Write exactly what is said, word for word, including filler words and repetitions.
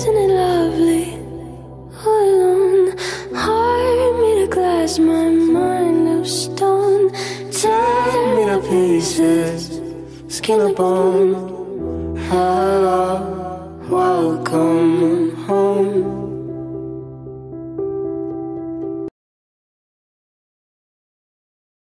isn't it lovely? All alone, heart made of glass, my mind of stone. Tear me to pieces, skin and bone. Hello, welcome home.